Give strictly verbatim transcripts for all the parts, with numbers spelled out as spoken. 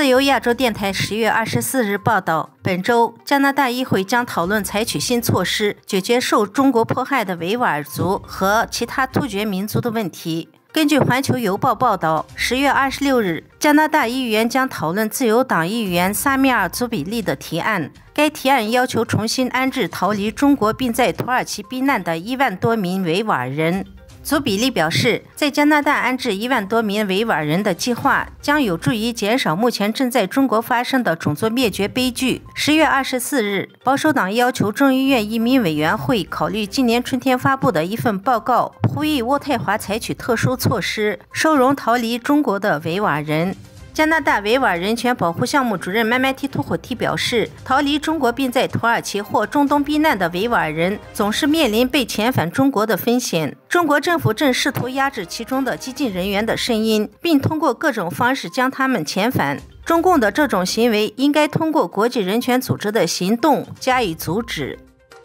自由亚洲电台十月二十四日报道，本周加拿大议会将讨论采取新措施解决受中国迫害的维吾尔族和其他突厥民族的问题。根据环球邮报报道，十月二十六日，加拿大议员将讨论自由党议员萨米尔·祖比利的提案。该提案要求重新安置逃离中国并在土耳其避难的一万多名维吾尔人。祖比利表示，在加拿大安置一万多名维吾尔人的计划将有助于减少目前正在中国发生的种族灭绝悲剧。十月二十四日，保守党要求众议院移民委员会考虑今年春天发布的一份报告，呼吁渥太华采取特殊措施，收容逃离中国的维吾尔人。加拿大维吾尔人权保护项目主任麦麦蒂图火蒂表示，逃离中国并在土耳其或中东避难的维吾尔人总是面临被遣返中国的风险。中国政府正试图压制其中的激进人员的声音，并通过各种方式将他们遣返。中共的这种行为应该通过国际人权组织的行动加以阻止。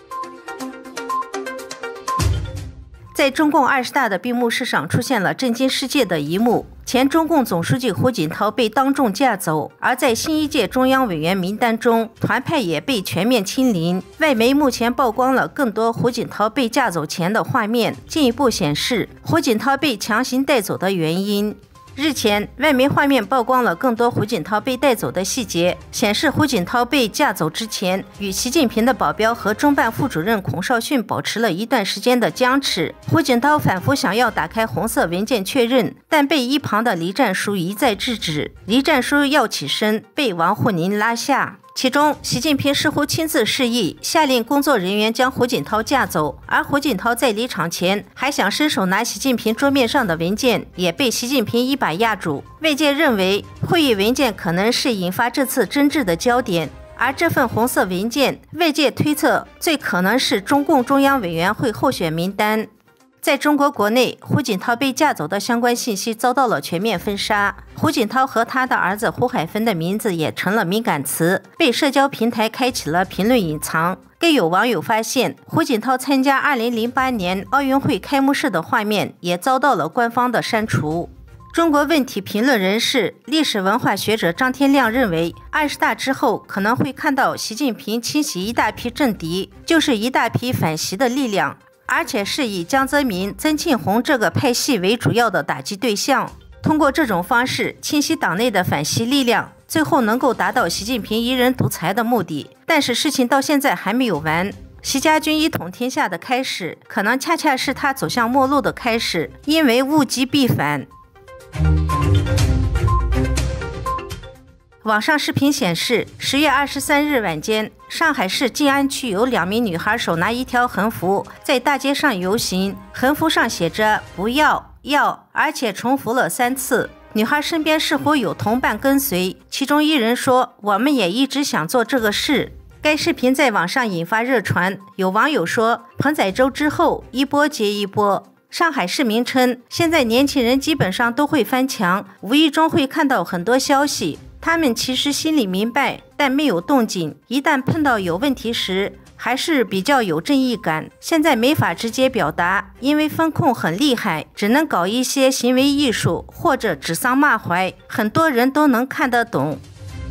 在中共二十大的闭幕式上出现了震惊世界的一幕，前中共总书记胡锦涛被当众架走，而在新一届中央委员名单中，团派也被全面清零。外媒目前曝光了更多胡锦涛被架走前的画面，进一步显示胡锦涛被强行带走的原因。日前，外媒画面曝光了更多胡锦涛被带走的细节，显示胡锦涛被架走之前，与习近平的保镖和中办副主任孔绍训保持了一段时间的僵持。胡锦涛反复想要打开红色文件确认，但被一旁的黎战书一再制止。黎战书要起身，被王沪宁拉下。其中，习近平似乎亲自示意，下令工作人员将胡锦涛架走，而胡锦涛在离场前还想伸手拿习近平桌面上的文件，也被习近平一把压住。外界认为，会议文件可能是引发这次争执的焦点，而这份红色文件，外界推测最可能是中共中央委员会候选名单。在中国国内，胡锦涛被架走的相关信息遭到了全面封杀，胡锦涛和他的儿子胡海芬的名字也成了敏感词，被社交平台开启了评论隐藏。更有网友发现，胡锦涛参加二零零八年奥运会开幕式的画面也遭到了官方的删除。中国问题评论人士、历史文化学者张天亮认为，二十大之后可能会看到习近平清洗一大批政敌，就是一大批反习的力量，而且是以江泽民、曾庆红这个派系为主要的打击对象。通过这种方式清洗党内的反习力量，最后能够达到习近平一人独裁的目的。但是事情到现在还没有完，习家军一统天下的开始，可能恰恰是他走向末路的开始，因为物极必反。网上视频显示，十月二十三日晚间，上海市静安区有两名女孩手拿一条横幅，在大街上游行，横幅上写着“不要，要”，而且重复了三次。女孩身边似乎有同伴跟随，其中一人说：“我们也一直想做这个事。”该视频在网上引发热传，有网友说，彭仔粥之后一波接一波。上海市民称，现在年轻人基本上都会翻墙，无意中会看到很多消息，他们其实心里明白，但没有动静，一旦碰到有问题时，还是比较有正义感。现在没法直接表达，因为风控很厉害，只能搞一些行为艺术或者指桑骂槐，很多人都能看得懂。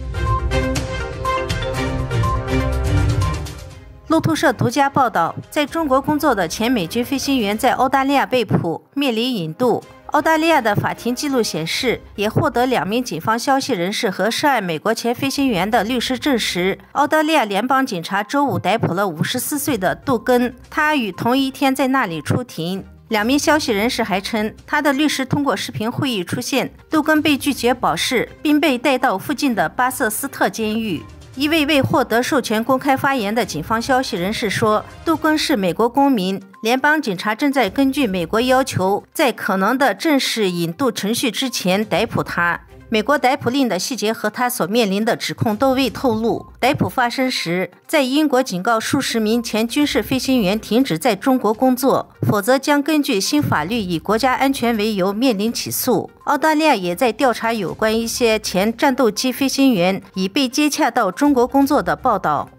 路透社独家报道，在中国工作的前美军飞行员在澳大利亚被捕，面临引渡。澳大利亚的法庭记录显示，也获得两名警方消息人士和涉案美国前飞行员的律师证实，澳大利亚联邦警察周五逮捕了五十四岁的杜根，他与同一天在那里出庭。两名消息人士还称，他的律师通过视频会议出现，杜根被拒绝保释，并被带到附近的巴瑟斯特监狱。一位未获得授权公开发言的警方消息人士说，杜根是美国公民，联邦警察正在根据美国要求，在可能的正式引渡程序之前逮捕他。美国逮捕令的细节和他所面临的指控都未透露。逮捕发生时，在英国警告数十名前军事飞行员停止在中国工作，否则将根据新法律以国家安全为由面临起诉。澳大利亚也在调查有关一些前战斗机飞行员已被接洽到中国工作的报道。